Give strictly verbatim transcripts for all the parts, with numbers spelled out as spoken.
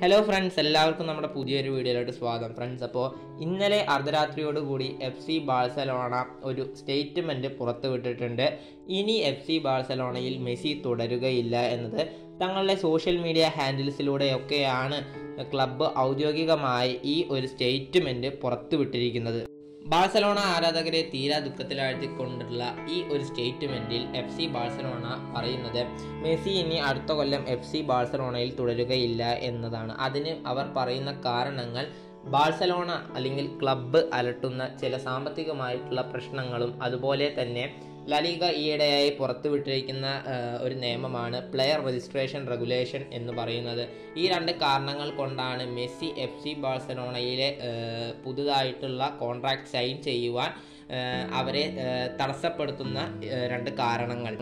Hello friends, എല്ലാവർക്കും നമ്മുടെ പുതിയൊരു വീഡിയോയിലോട്ട് സ്വാഗതം. ഫ്രണ്ട്സ്, അപ്പോൾ ഇന്നലെ അർദ്ധരാത്രിയോടുകൂടി എഫ് സി ബാഴ്സലോണ ഒരു സ്റ്റേറ്റ്മെൻറ്റ് പുറത്തുവിട്ടിട്ടുണ്ട്. ഇനി എഫ് സി ബാഴ്സലോണയിൽ മെസ്സി തുടരുകയില്ല എന്നത് തങ്ങളുടെ സോഷ്യൽ മീഡിയ ഹാൻഡിൽസിലൂടെയൊക്കെയാണ് ക്ലബ്ബ് ഔദ്യോഗികമായി ഈ ഒരു സ്റ്റേറ്റ്മെൻറ്റ് പുറത്തുവിട്ടിരിക്കുന്നത്. ബാഴ്സലോണ ആരാധകരെ തീരാ ദുഃഖത്തിലാഴ്ത്തിക്കൊണ്ടുള്ള ഈ ഒരു സ്റ്റേറ്റ്മെൻറ്റിൽ എഫ് സി ബാഴ്സലോണ പറയുന്നത് മെസ്സി ഇനി അടുത്ത കൊല്ലം എഫ് സി ബാഴ്സലോണയിൽ തുടരുകയില്ല എന്നതാണ്. അതിന് അവർ പറയുന്ന കാരണങ്ങൾ ബാഴ്സലോണ അല്ലെങ്കിൽ ക്ലബ്ബ് അലട്ടുന്ന ചില സാമ്പത്തികമായിട്ടുള്ള പ്രശ്നങ്ങളും അതുപോലെ തന്നെ ലീഗ ഈയിടെയായി പുറത്തുവിട്ടിരിക്കുന്ന ഒരു നിയമമാണ് പ്ലെയർ രജിസ്ട്രേഷൻ റെഗുലേഷൻ എന്ന് പറയുന്നത്. ഈ രണ്ട് കാരണങ്ങൾ കൊണ്ടാണ് മെസ്സി എഫ് സി ബാഴ്സലോണയിലെ പുതുതായിട്ടുള്ള കോൺട്രാക്ട് സൈൻ ചെയ്യുവാൻ അവരെ തടസ്സപ്പെടുത്തുന്ന രണ്ട് കാരണങ്ങൾ.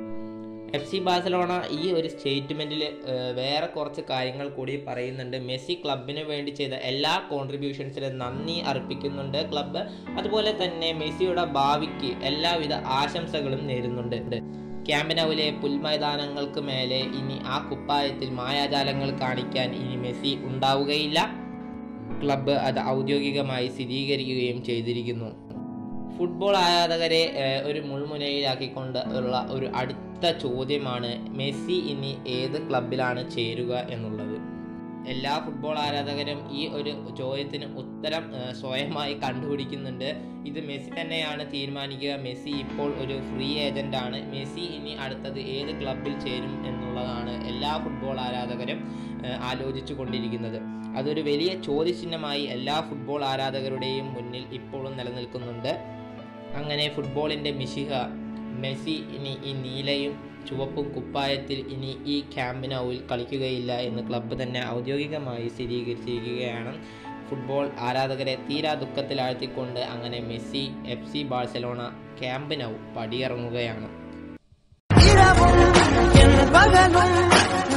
എഫ് സി ബാഴ്സലോണ ഈ ഒരു സ്റ്റേറ്റ്മെൻറ്റിൽ വേറെ കുറച്ച് കാര്യങ്ങൾ കൂടി പറയുന്നുണ്ട്. മെസ്സി ക്ലബിന് വേണ്ടി ചെയ്ത എല്ലാ കോൺട്രിബ്യൂഷൻസിലും നന്ദി അർപ്പിക്കുന്നുണ്ട് ക്ലബ്ബ്. അതുപോലെ തന്നെ മെസ്സിയുടെ ഭാവിക്ക് എല്ലാവിധ ആശംസകളും നേരുന്നുണ്ട്. ക്യാമ്പ് നൗവിലെ പുൽമൈതാനങ്ങൾക്ക് മേലെ ഇനി ആ കുപ്പായത്തിൽ മായാജാലങ്ങൾ കാണിക്കാൻ ഇനി മെസ്സി ഉണ്ടാവുകയില്ല. ക്ലബ്ബ് അത് ഔദ്യോഗികമായി സ്ഥിരീകരിക്കുകയും ചെയ്തിരിക്കുന്നു. ഫുട്ബോൾ ആരാധകരെ ഒരു മുൾമുനയിലാക്കിക്കൊണ്ട് ഉള്ള ഒരു അടുത്ത ചോദ്യമാണ് മെസ്സി ഇനി ഏത് ക്ലബിലാണ് ചേരുക എന്നുള്ളത്. എല്ലാ ഫുട്ബോൾ ആരാധകരും ഈ ഒരു ചോദ്യത്തിന് ഉത്തരം സ്വയമായി കണ്ടുപിടിക്കുന്നുണ്ട്. ഇത് മെസ്സി തന്നെയാണ് തീരുമാനിക്കുക. മെസ്സി ഇപ്പോൾ ഒരു ഫ്രീ ഏജന്റ് ആണ്. മെസ്സി ഇനി അടുത്തത് ഏത് ക്ലബിൽ ചേരും എന്നുള്ളതാണ് എല്ലാ ഫുട്ബോൾ ആരാധകരും ആലോചിച്ചു കൊണ്ടിരിക്കുന്നത്. അതൊരു വലിയ ചോദ്യചിഹ്നമായി എല്ലാ ഫുട്ബോൾ ആരാധകരുടെയും മുന്നിൽ ഇപ്പോഴും നിലനിൽക്കുന്നുണ്ട്. അങ്ങനെ ഫുട്ബോളിൻ്റെ മിശിഹ മെസ്സി ഇനി ഈ നീലയും ചുവപ്പും കുപ്പായത്തിൽ ഇനി ഈ ക്യാമ്പ് നൗവിൽ കളിക്കുകയില്ല എന്ന് ക്ലബ്ബ് തന്നെ ഔദ്യോഗികമായി സ്ഥിരീകരിച്ചിരിക്കുകയാണ്. ഫുട്ബോൾ ആരാധകരെ തീരാ ദുഃഖത്തിലാഴ്ത്തിക്കൊണ്ട് അങ്ങനെ Messi F C Barcelona Camp Nou പടിയിറങ്ങുകയാണ്.